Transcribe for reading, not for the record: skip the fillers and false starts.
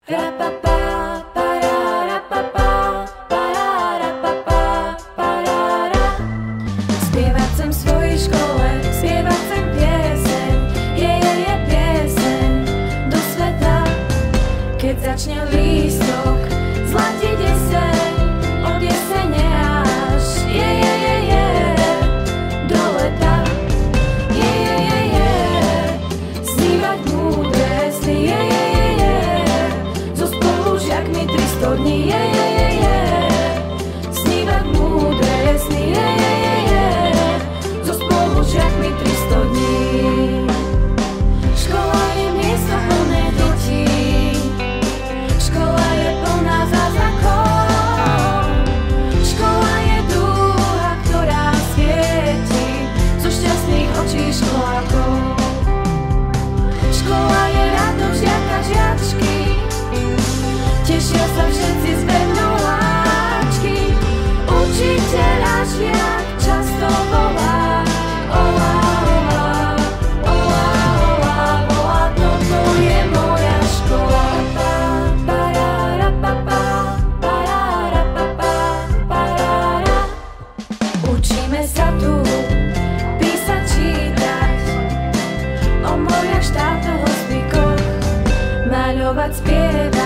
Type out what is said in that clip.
Spievať chcem v svojej škole, spievať chcem pieseň, je pieseň do sveta. Keď začne lístok zlatiť jeseň, od jesene až je do leta. Snívať múdre sny, so spolužiakmi 300 dní, snívať múdre sny, so spolužiakmi 300 dní. Škola je miesto plné detí, škola je plná zázrakov, škola je dúha, ktorá svieti zo šťastných očí školákov. Škola je radosť žiaka, žiačky, tešia sa všetci z bednoláčky. Učiteľa žiak často volá, olá, olá, olá, olá, olá, toto je moja škola. Učíme sa tu písať, čítať, o moriach, štátoch, o zvykoch, maľovať, spievať.